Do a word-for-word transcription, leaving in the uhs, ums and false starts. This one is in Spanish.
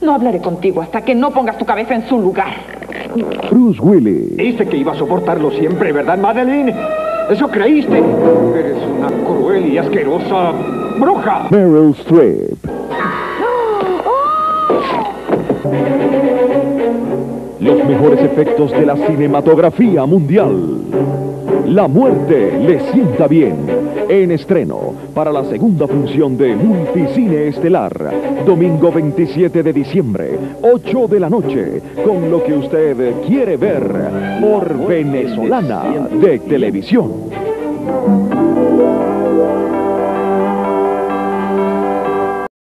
No hablaré contigo hasta que no pongas tu cabeza en su lugar. Bruce Willis. Dice que iba a soportarlo siempre, ¿verdad, Madeline? ¿Eso creíste? Eres una cruel y asquerosa bruja. Meryl Streep. Los mejores efectos de la cinematografía mundial. La muerte le sienta bien. En estreno para la segunda función de Multicine Estelar. Domingo veintisiete de diciembre, ocho de la noche. Con lo que usted quiere ver por Venezolana de Televisión.